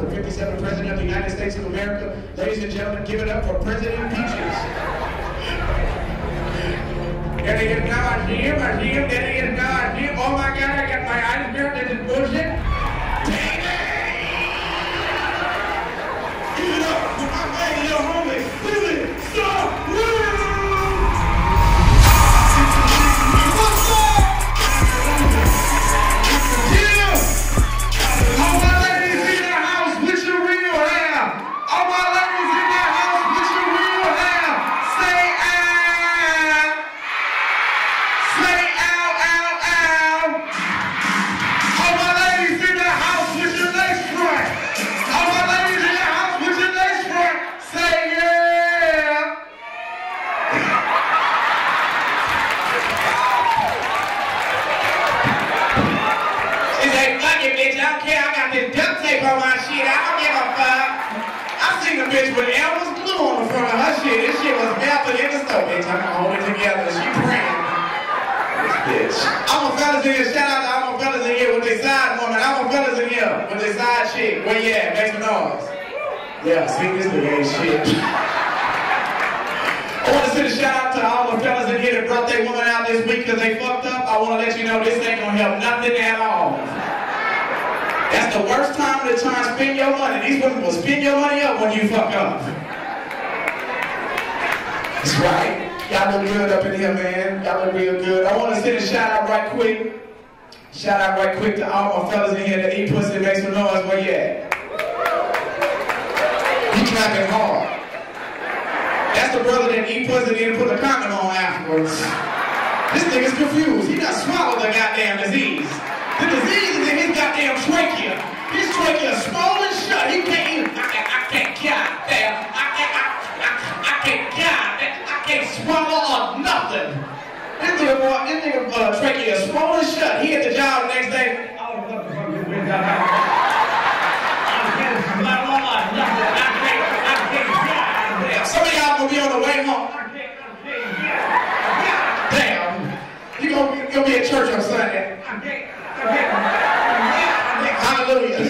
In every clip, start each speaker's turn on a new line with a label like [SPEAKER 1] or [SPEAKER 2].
[SPEAKER 1] the 57th President of the United States of America. Ladies and gentlemen, give it up for President Peaches. Can I get now? I see him. Can I get now? I see him. Oh my God, I got my eyes built. This is bullshit. Give it up for my man, your homie, Billy Starr. With Elmer's glue on the front of her shit. This shit was melted in the stove. Bitch, I'm gonna hold it together. She praying. This bitch. I'm a fellas in here. Shout out to all my fellas in here with their side woman. I'm a fellas in here with their side chick. Where you at? Make some noise. Yeah, see, this nigga ain't shit. I want to send a shout out to all the fellas in here that brought their woman out this week because they fucked up. I want to let you know this ain't gonna help nothing at all. That's the worst time to try and spend your money. These women will spend your money up when you fuck up. That's right. Y'all look good up in here, man. Y'all look real good. I want to send a shout out right quick. Shout out right quick to all my fellas in here that eat pussy and make some noise. Where you at? You clapping hard. That's the brother that eat pussy and then put a condom on afterwards. This nigga's confused. He done swallowed the goddamn disease. The disease is in his goddamn trachea. His trachea is small and shut. He can't even. I can't goddamn. I can't swallow or nothing. This nigga trachea is small and shut. He at the job the next day. Oh, motherfucker, we got out. Some of y'all gonna be on the way home. Damn. You gonna be at church on Sunday. Hallelujah.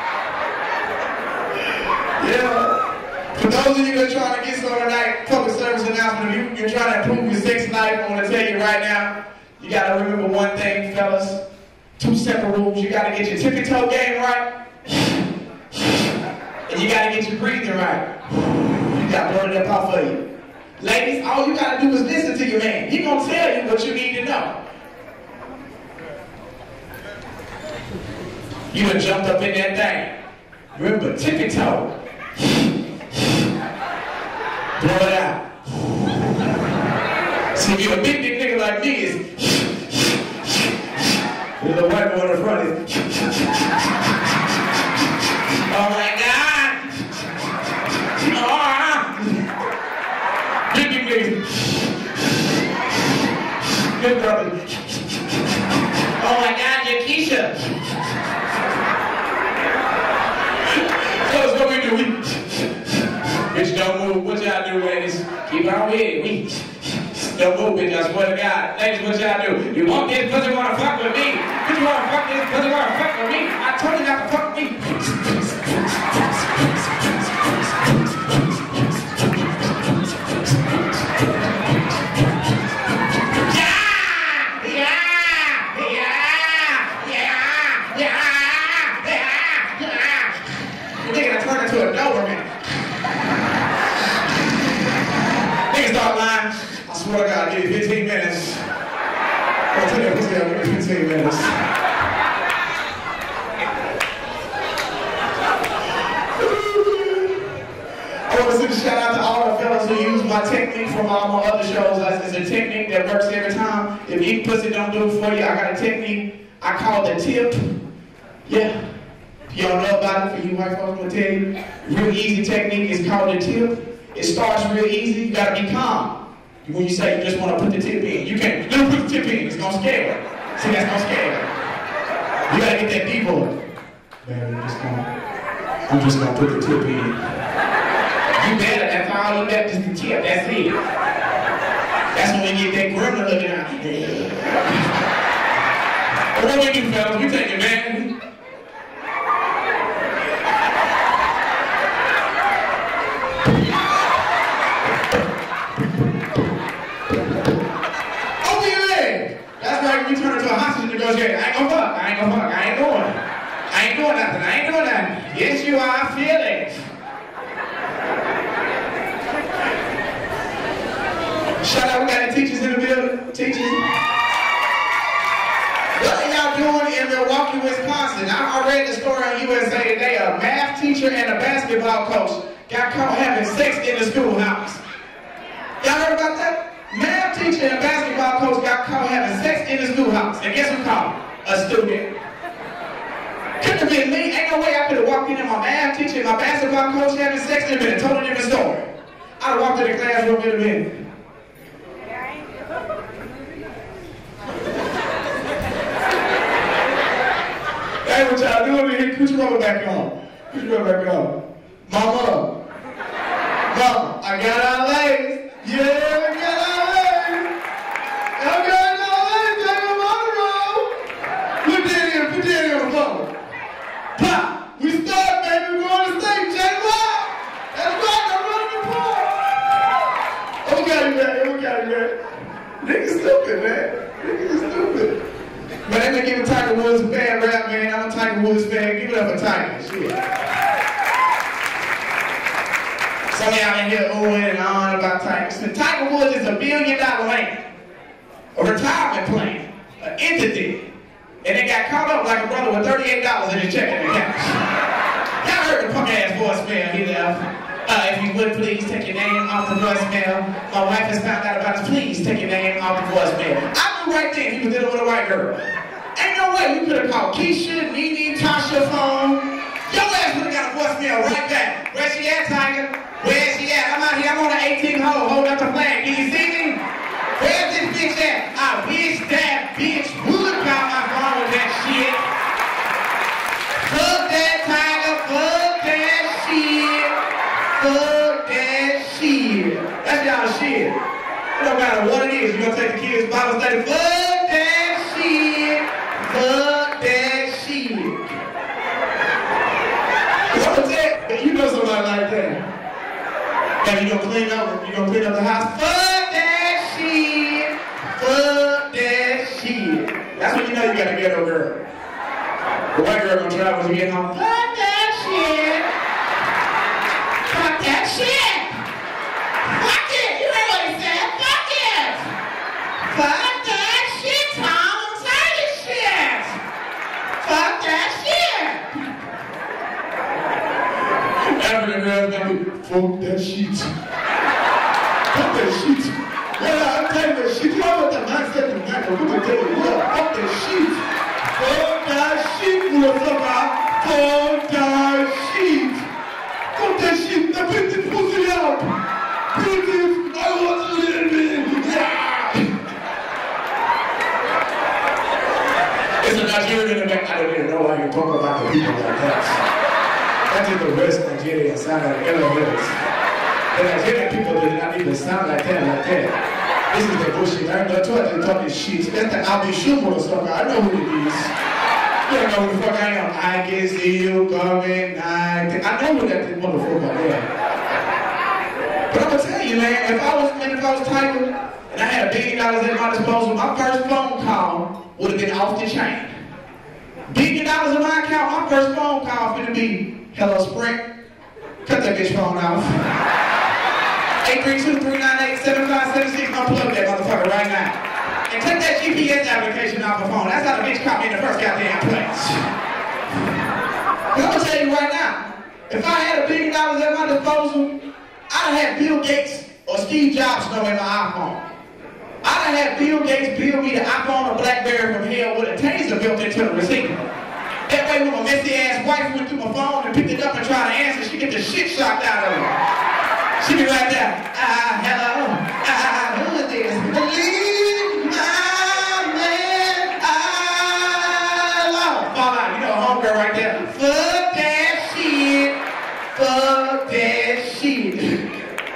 [SPEAKER 1] Yeah. For those of you that are trying to get some tonight, public service announcement, if you're trying to improve your sex life, I want to tell you right now, you got to remember one thing, fellas. 2 separate rules. You got to get your tippy-toe game right, and you got to get your breathing right. You got to burn it up off of you. Ladies, all you got to do is listen to your man. He's going to tell you what you need to know. You done jumped up in that thing. Remember, tippy toe. Blow it out. See, if you're a big nigga like me, it's there's a white boy in the front is oh my God. Big niggas. Good brother. Oh my God, Yakisha. So what we do, bitch, don't move. What y'all do, ladies? Keep on with it. Don't move, bitch. I swear to God. Ladies, what y'all do? You want this pussy wanna fuck with me? Bitch, you wanna fuck this pussy wanna fuck with me? I told you not to fuck with me. I swear to God, I'll give you 15 minutes. I'll tell you what's going to give you 15 minutes. I want to send a shout out to all the fellas who use my technique from all my other shows. It's a technique that works every time. If eating pussy don't do it for you, I got a technique I call the tip. Yeah. If you don't know about it, for you white folks, I'm going to tell you. Real easy technique is called the tip. It starts real easy. You got to be calm. When you say you just want to put the tip in, you can't. Don't put the tip in. It's gonna scare her. See, that's gonna scare her. You gotta get that deep voice. Man, I'm just gonna put the tip in. You better. That's all you got. Just the tip. That's it. That's when we get that gremlin looking out. But what we do, fellas? We take it, man. negotiator. That's right, you turn into a hostage negotiator. I ain't gonna fuck, I ain't gonna fuck, I ain't doing. I ain't doing nothing, I ain't doing nothing. Yes, you are, I feel it. Shout out, we got any teachers in the building? Teachers? What are y'all doing in Milwaukee, Wisconsin? I read the story on USA Today. A math teacher and a basketball coach got caught having sex in the schoolhouse. Y'all heard about that? Math teacher and a basketball coach got caught having sex in the schoolhouse. And guess who called him? A student. Couldn't have been me. Ain't no way I could have walked in and my math teacher and my basketball coach having sex. It would have been a totally different story. I'd have walked in the classroom, it would have been. Hey, what y'all doing in here? Put your rubber back on. Put your rubber back on. Mama. Mama, I got our legs. Yeah, I got our legs. I got our legs. Take them on the road. Put that in the phone. Pop, we start, baby. We're going to state. Check it out. That's right. I'm running the point. We got it, man. Niggas stupid, man. Niggas stupid. But they been giving Tiger Woods a bad rap, man. I'm a Tiger Woods fan. Give it up for Tiger. Shit. Some of y'all in here oohing and on about Tiger. So Tiger Woods is $1 billion man. A retirement plan. An entity. And they got caught up like a brother with $38 in his checking account. Y'all heard the punk ass voicemail he left. If you would please take your name off the voicemail. My wife has found out about it. Please take your name off the voicemail. I knew right then he was dealing with a white girl. Ain't no way you could have called Keisha, Nene, Tasha phone. Your ass would have got a voicemail right back. Where she at, Tiger? Where she at? I'm out here. I'm on the 18th hole holding up the flag. Can you see me? Where's this bitch at? I wish that bitch would call my phone with that shit. Fuck that, Tiger. Fuck that shit. Fuck that shit. That's y'all shit. It don't matter what it is. You gonna take the kids' Bible study. Fuck that shit. Fuck that shit. What was that? You know somebody like that. And you gonna clean up. You gonna clean up the house. Fuck that shit. Fuck that shit. That's when you know you got a ghetto girl. The white girl gonna try when you get home. Fuck that shit. Fuck that shit! Fuck it! You heard what he said? Fuck it! Fuck that shit, Tom! I'm tired of shit! Fuck that shit! African girls got me, fuck that shit. Fuck that shit. Yeah, I'm telling you that shit. You know what the mindset of that? We're gonna tell you, yeah, fuck that shit. Fuck that shit, motherfucker. Fuck that shit. Fuck that shit, now pick the pussy up! Pick it, I want a little bit! Yeah! It's a Nigerian in the back. I don't even know why you talk about the people like that. That is the West Nigerian sound like elevators. The Nigerian people do not even sound like that. This is the bullshit. I don't know what they're talking shit. That's the Abi Shumbo or something. I know who it is. You don't know who the fuck I am. I can see you coming. I know who that motherfucker is. But I'm gonna tell you, man, if I was Tiger and I had $1 billion at my disposal, my first phone call would have been off the chain. $1 billion in my account, my first phone call would be, hello, Sprint. Cut that bitch phone off. 832-398-7576. Unplug that motherfucker right now. And take that GPS application off the phone. That's how the bitch caught me in the first goddamn place. I'm gonna tell you right now, if I had $1 billion at my disposal, I'd have had Bill Gates or Steve Jobs know in my iPhone. I'd have had Bill Gates build me the iPhone or BlackBerry from hell with a taser built into the receiver. That way when my messy ass wife went through my phone and picked it up and tried to answer, she get the shit shocked out of her. She be right there. Hello. Who is this? Believe my man. Fall out. You know, homegirl right there. Fuck that shit. Fuck that shit.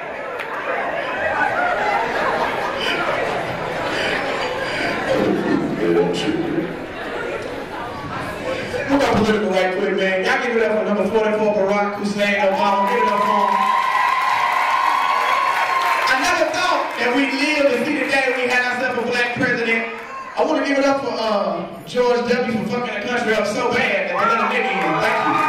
[SPEAKER 1] I'm going political right quick, man. Y'all give it up for number 44, Barack Hussein Obama. Give it up for him. I never thought that we'd live to see the day we had ourselves a black president. I want to give it up for George W. for fucking the country up so bad that they let a nigga in. Thank you.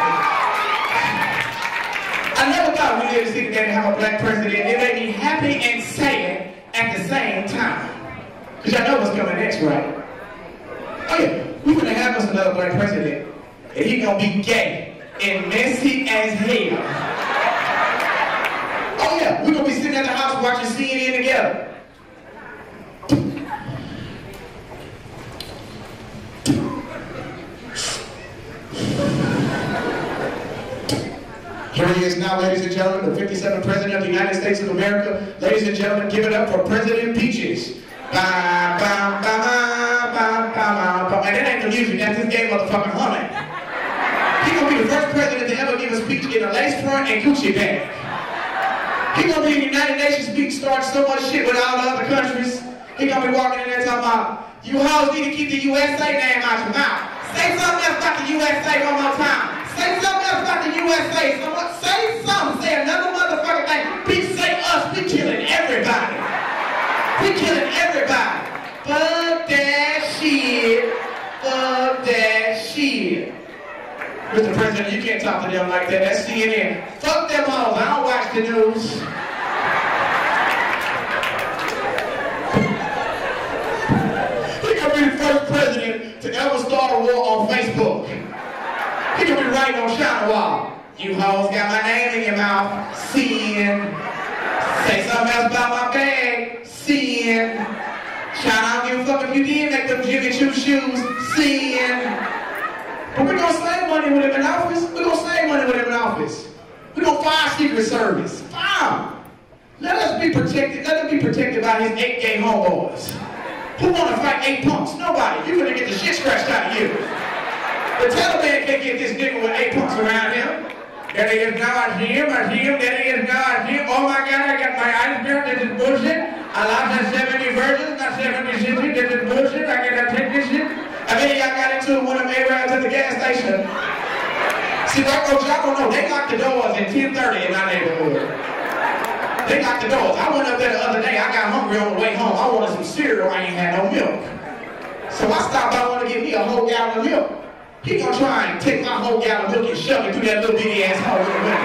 [SPEAKER 1] I never thought we lived in a city that didn't have a black president. It made me happy and sad at the same time. Because y'all know what's coming next, right? Oh yeah, we gonna have us another black president. And he gonna be gay and messy as hell. Oh yeah, we gonna be sitting at the house watching CNN together. Here he is now, ladies and gentlemen, the 57th President of the United States of America. Ladies and gentlemen, give it up for President Peaches. And that ain't the music, that's his gay motherfucking humming. He gonna be the first president to ever give a speech in a lace front and Gucci bag. He gonna be in the United Nations speech starting so much shit with all the other countries. He gonna be walking in there talking about, you hoes need to keep the USA name out your mouth. Say something else about the USA one more time. Say something else about the USA. Say something. Say another motherfucking thing. Bitch, say us. We killing everybody. We killing everybody. Fuck that shit. Fuck that shit. Mr. President, you can't talk to them like that. That's CNN. Fuck them hoes. I don't watch the news. He gonna be the first president to ever start a war on Facebook. He gonna be writing on China Wall. You hoes got my name in your mouth. Sin. Say something else about my bag. Sin. China, I don't give a fuck if you did make them Jimmy Choo shoes. Sin. But we're gonna save money with him in office. We're gonna save money with him in office. We're gonna fire Secret Service. Fire. Let us be protected. Let us be protected by his 8 gay homeboys. Who wanna fight 8 punks? Nobody. You're gonna get the shit scratched out of you. The Taliban can't get this nigga with 8 punks around him. There he is now, I see him, there he is now, I see him. Oh my God, I got my eyes built, this is bullshit. I lost that 70 versions, not 70 cities, this is bullshit, I cannot take this shit. I mean, y'all got into it when I made rounds at the gas station. See, y'all don't know, they locked the doors at 10:30 in my neighborhood. They locked the doors. I went up there the other day, I got hungry on the way home. I wanted some cereal, I ain't had no milk. So I stopped by, I wanted to get me a whole gallon of milk. He gonna try and take my whole gallon of milk and shove it through that little bitty ass hole in the window.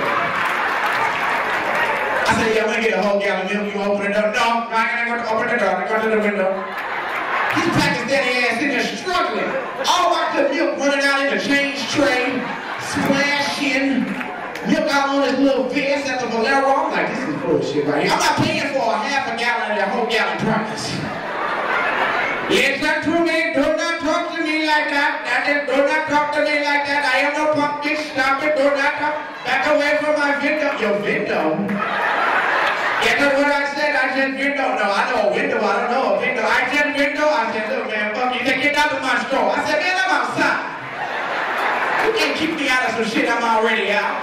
[SPEAKER 1] I said, yeah, I'm gonna get a whole gallon of milk. You open it up. No, I ain't gonna open the door. I go to the window. His Pakistani ass in there struggling. All my good milk running out in the change tray, splashing. Milk out on his little vest at the Valero. I'm like, this is bullshit right here. I'm not paying for a half a gallon of that whole gallon price. Listen to me, do not talk to me like that. Do not talk to me like that. I am no punk, bitch. Stop it, do not talk. Back away from my window. Your window? Yeah, that's what I said. I said window. No, I know a window. I don't know a window. I said window. I said, look, man, fuck you. Then get out of my store. I said, man, I'm outside. You can't keep me out of some shit I'm already out.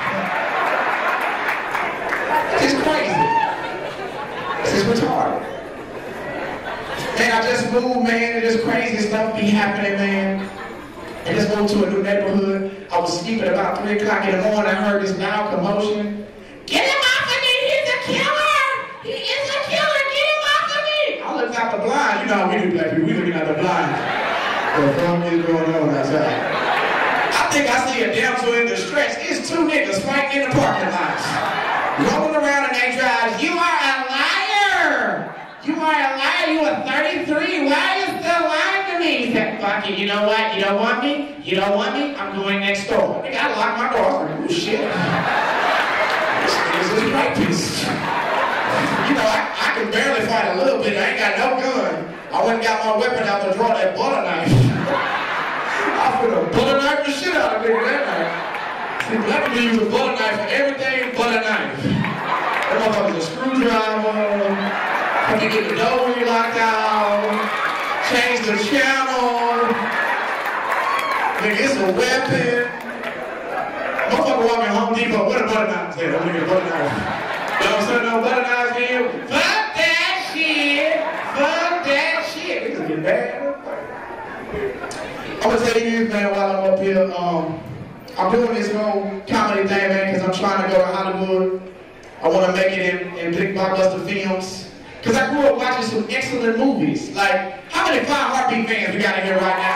[SPEAKER 1] This is crazy. This is retarded. Man, I just moved, man, and this crazy stuff be happening, man. I just moved to a new neighborhood. I was sleeping about 3 o'clock in the morning. I heard this loud commotion. Get him off of me! He's a killer! He is a killer! Get him off of me! I looked out the blind. You know how we do, black people. We looking out the blind. What the fuck is going on outside? I think I see a damsel in distress. It's 2 niggas fighting in the parking lot. Rolling around in their drives. You are a liar! You are a liar, you are 33, why are you still lying to me? He said, fuck it, you know what, you don't want me? You don't want me? I'm going next door. I gotta lock my door. I was like, oh shit. This is a rapist. You know, I can barely fight a little bit, I ain't got no gun. I went and got my weapon out to draw that butter knife. I put a butter knife the shit out of nigga that night. See, black people use a butter knife for everything but a knife. That motherfucker's a screwdriver. I can get the door locked out, change the channel, nigga, it's a weapon. Motherfucker walking Home Depot, what a butter knife? Say, don't get a butter knife. You know what I'm saying? No butter knives here. Fuck that shit! Fuck that shit! This is getting bad. I'm gonna tell you this, man, while I'm up here. I'm doing this whole comedy thing, man, because I'm trying to go to Hollywood. I want to make it in big blockbuster films. Because I grew up watching some excellent movies. Like, how many Five Heartbeat fans we got in here right now?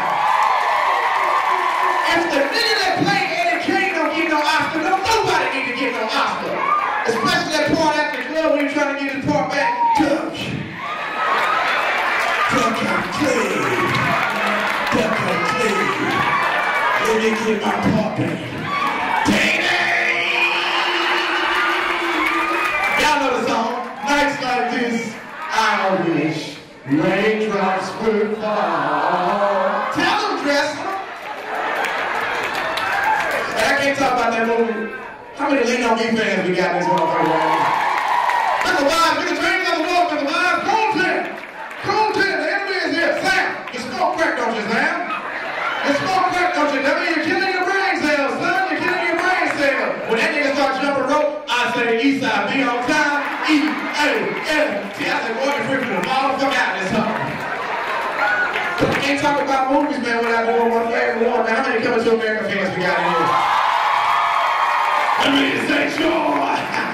[SPEAKER 1] If the nigga that played Eddie King don't get no Oscar, nobody need to get no Oscar. Especially that part at the club when you're trying to get his part back. Duck and clean. Duck and clean. Let me get my part back. Y'all know the song. Nights like this, I wish raindrops would fall. Tell them, Dressler. I can't talk about that movie. How many Lean On Me fans we got in this motherfucker right now? Mr. Wise, Mr. James on the wall, Mr. Wise, Cool 10, the enemy is here. Sam, you smoke crack, don't you, Sam? You smoke crack, don't you? That means you're killing your brain cells, son. You're killing your brain cells. When that nigga start jumping rope, I say east side, be on time, E-A-L-T. I said, boy, you're freaking the motherfucker out of this home. I can't talk about movies, man, without doing one favorite one. Man, how many Coming to America fans we got in here? Let me say joy,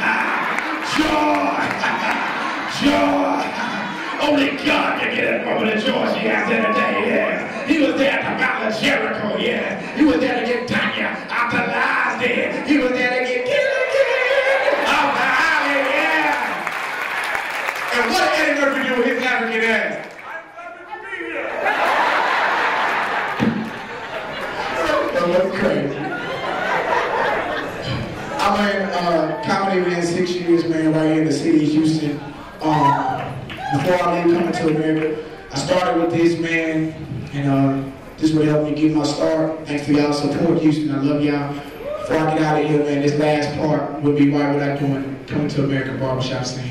[SPEAKER 1] joy, joy. Only God can get that woman of joy she has in a day, yeah. He was there at the Battle of Jericho, yeah. He was there to get Tanya out the lies, yeah. He was there to get Killer out the alley, yeah. And what did Eddie Murphy do with his African ass? That's crazy. I'm in comedy within 6 years, man, right here in the city of Houston. Before I leave Coming to America, I started with this, man, and this would help me get my start. Thanks for y'all support, Houston. I love y'all. Before I get out of here, man, this last part would be right what I'm doing, Coming to America barbershop scene.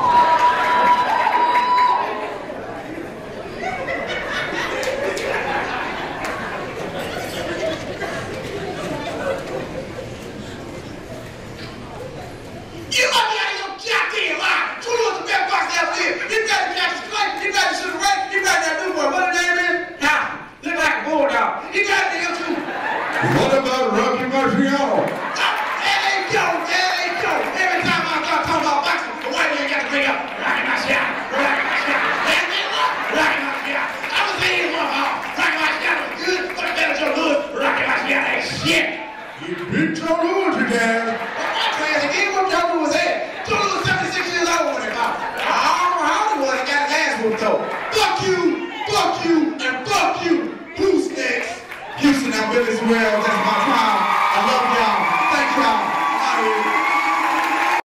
[SPEAKER 1] What about Rocky Marciano? There they go. Every time I start talking about boxing, the white man got to bring up Rocky Marciano. I was saying one hard. Rocky Marciano was good, but I better Joe Louis. Rocky Marciano ain't shit. You beat Joe Louis, you guys. My class again, what Joe Louis was at? Joe Louis was 76 years old when he fought. I don't know how he was. He got his ass whooped though. Fuck you, and fuck you. Who's next? Houston, I'm with as well. That's my